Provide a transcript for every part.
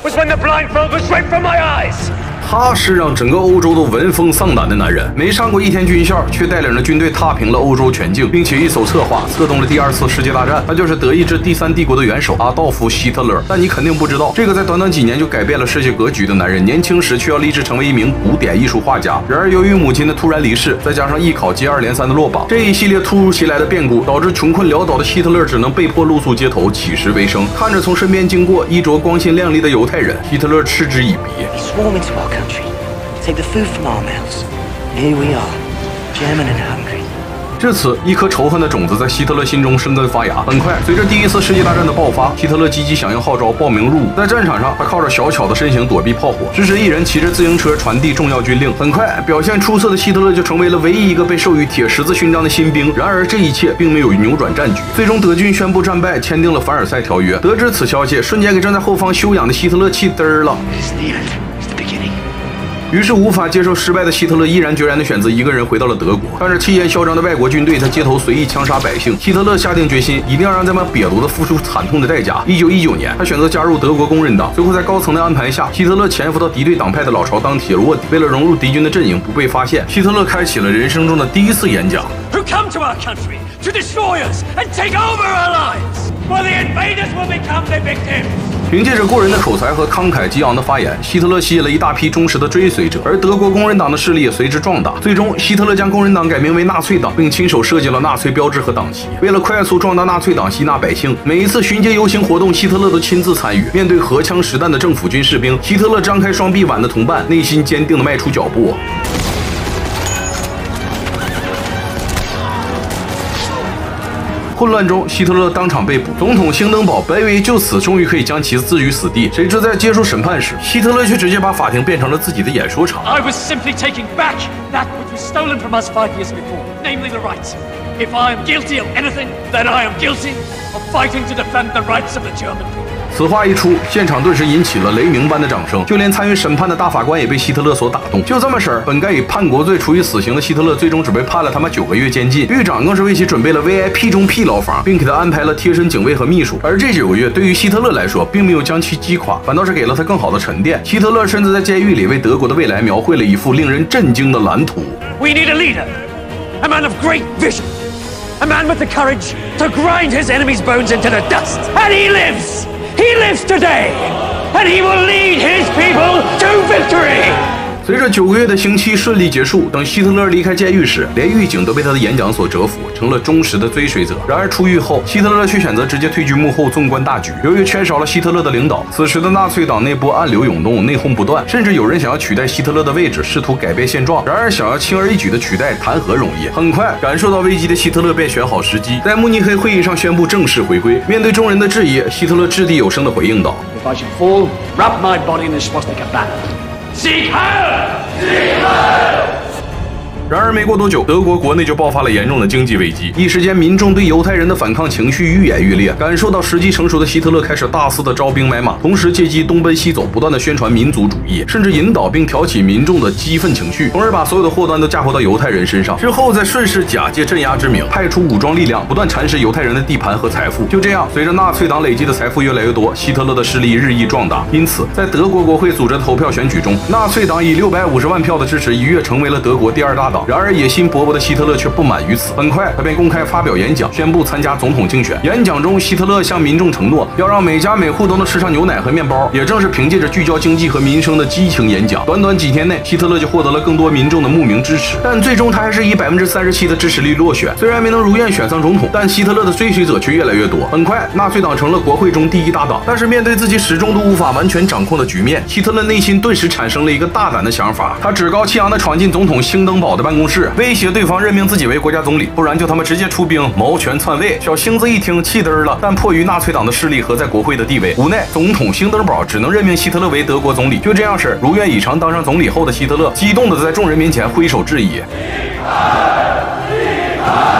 was when the blindfold was ripped from my eyes. 他是让整个欧洲都闻风丧胆的男人，没上过一天军校，却带领着军队踏平了欧洲全境，并且一手策划策动了第2次世界大战。他就是德意志第3帝国的元首阿道夫·希特勒。但你肯定不知道，这个在短短几年就改变了世界格局的男人，年轻时却要立志成为一名古典艺术画家。然而，由于母亲的突然离世，再加上艺考接二连三的落榜，这一系列突如其来的变故，导致穷困潦倒的希特勒只能被迫露宿街头，乞食为生。看着从身边经过衣着光鲜亮丽的犹太人，希特勒嗤之以鼻。 Take the food from our mouths. Here we are, German and hungry. 至此，一颗仇恨的种子在希特勒心中生根发芽。很快，随着第1次世界大战的爆发，希特勒积极响应号召，报名入伍。在战场上，他靠着小巧的身形躲避炮火，支持一人骑着自行车传递重要军令。很快，表现出色的希特勒就成为了唯一一个被授予铁十字勋章的新兵。然而，这一切并没有扭转战局。最终，德军宣布战败，签订了凡尔赛条约。得知此消息，瞬间给站在后方休养的希特勒气嘚儿了。于是无法接受失败的希特勒毅然决然地选择一个人回到了德国。看着气焰嚣张的外国军队在街头随意枪杀百姓，希特勒下定决心，一定要让这帮瘪犊子付出惨痛的代价。1919年，他选择加入德国工人党。最后在高层的安排下，希特勒潜伏到敌对党派的老巢当铁路卧底。为了融入敌军的阵营，不被发现，希特勒开启了人生中的第1次演讲。 Who come to our country to destroy us and take over our lives, while the invaders will become their victims. 凭借着过人的口才和慷慨激昂的发言，希特勒吸引了一大批忠实的追随者，而德国工人党的势力也随之壮大。最终，希特勒将工人党改名为纳粹党，并亲手设计了纳粹标志和党旗。为了快速壮大纳粹党，吸纳百姓，每一次巡街游行活动，希特勒都亲自参与。面对荷枪实弹的政府军士兵，希特勒张开双臂挽着同伴，内心坚定地迈出脚步。混乱中，希特勒当场被捕。总统兴登堡本以为就此终于可以将其置于死地，谁知在接受审判时，希特勒却直接把法庭变成了自己的演说场。 I was simply taking back that which was stolen from us 5 years before, namely the rights. If I am guilty of anything, then I am guilty of fighting to defend the rights of the German people. 此话一出，现场顿时引起了雷鸣般的掌声，就连参与审判的大法官也被希特勒所打动。就这么事儿，本该以叛国罪处以死刑的希特勒，最终只被判了他妈9个月监禁。狱长更是为其准备了 VIP 中 P 牢房，并给他安排了贴身警卫和秘书。而这9个月对于希特勒来说，并没有将其击垮，反倒是给了他更好的沉淀。希特勒甚至在监狱里为德国的未来描绘了一幅令人震惊的蓝图。 We need a leader, a man of great vision, a man with the courage to grind his enemies' bones into the dust. And he lives! He lives today, and he will lead his people to victory! 随着9个月的刑期顺利结束，等希特勒离开监狱时，连狱警都被他的演讲所折服，成了忠实的追随者。然而出狱后，希特勒却选择直接退居幕后，纵观大局。由于缺少了希特勒的领导，此时的纳粹党内部暗流涌动，内讧不断，甚至有人想要取代希特勒的位置，试图改变现状。然而想要轻而易举的取代，谈何容易？很快，感受到危机的希特勒便选好时机，在慕尼黑会议上宣布正式回归。面对众人的质疑，希特勒掷地有声地回应道 ：“If I should fall, wrap my body in the swastika banner. Sieg Heil! Sieg Heil!” 然而没过多久，德国国内就爆发了严重的经济危机，一时间民众对犹太人的反抗情绪愈演愈烈。感受到时机成熟的希特勒开始大肆的招兵买马，同时借机东奔西走，不断的宣传民族主义，甚至引导并挑起民众的激愤情绪，从而把所有的祸端都嫁祸到犹太人身上。之后再顺势假借镇压之名，派出武装力量，不断蚕食犹太人的地盘和财富。就这样，随着纳粹党累积的财富越来越多，希特勒的势力日益壮大。因此，在德国国会组织的投票选举中，纳粹党以650万票的支持一跃成为了德国第2大党。然而野心勃勃的希特勒却不满于此，很快他便公开发表演讲，宣布参加总统竞选。演讲中，希特勒向民众承诺要让每家每户都能吃上牛奶和面包。也正是凭借着聚焦经济和民生的激情演讲，短短几天内，希特勒就获得了更多民众的慕名支持。但最终他还是以37%的支持率落选。虽然没能如愿选上总统，但希特勒的追随者却越来越多。很快，纳粹党成了国会中第1大党。但是面对自己始终都无法完全掌控的局面，希特勒内心顿时产生了一个大胆的想法。他趾高气扬地闯进总统兴登堡的办公室，威胁对方任命自己为国家总理，不然就他妈直接出兵谋权篡位。小星子一听气嘚了，但迫于纳粹党的势力和在国会的地位，无奈总统兴登堡只能任命希特勒为德国总理。就这样式，如愿以偿当上总理后的希特勒，激动地在众人面前挥手致意。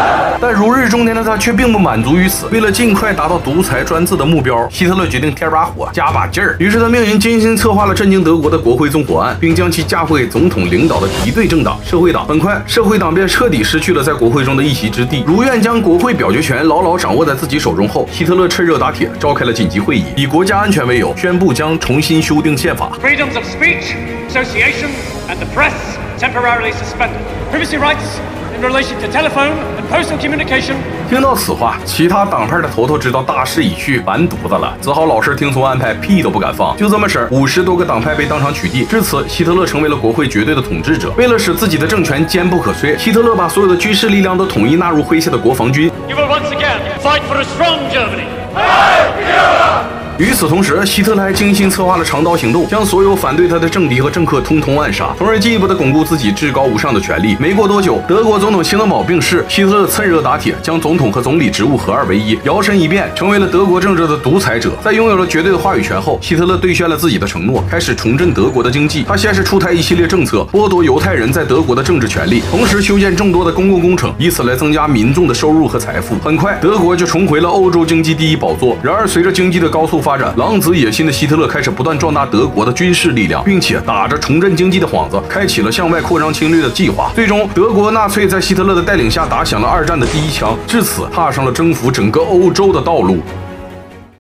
但如日中天的他却并不满足于此。为了尽快达到独裁专制的目标，希特勒决定添把火，加把劲儿。于是他命人精心策划了震惊德国的国会纵火案，并将其嫁祸给总统领导的敌对政党社会党。很快，社会党便彻底失去了在国会中的一席之地。如愿将国会表决权牢牢掌握在自己手中后，希特勒趁热打铁，召开了紧急会议，以国家安全为由，宣布将重新修订宪法。 Freedoms of speech, association, and the press temporarily suspended. Privacy rights in relation to telephone and postal communication. 听到此话，其他党派的头头知道大势已去，完犊子了，只好老实听从安排，屁都不敢放。就这么式，50多个党派被当场取缔。至此，希特勒成为了国会绝对的统治者。为了使自己的政权坚不可摧，希特勒把所有的军事力量都统一纳入麾下的国防军。 You will once again fight for a strong Germany. 与此同时，希特勒还精心策划了长刀行动，将所有反对他的政敌和政客通通暗杀，从而进一步的巩固自己至高无上的权力。没过多久，德国总统兴登堡病逝，希特勒趁热打铁，将总统和总理职务合二为一，摇身一变成为了德国政治的独裁者。在拥有了绝对的话语权后，希特勒兑现了自己的承诺，开始重振德国的经济。他先是出台一系列政策，剥夺犹太人在德国的政治权利，同时修建众多的公共工程，以此来增加民众的收入和财富。很快，德国就重回了欧洲经济第一宝座。然而，随着经济的高速发展，狼子野心的希特勒开始不断壮大德国的军事力量，并且打着重振经济的幌子，开启了向外扩张侵略的计划。最终，德国纳粹在希特勒的带领下打响了2战的第一枪，至此踏上了征服整个欧洲的道路。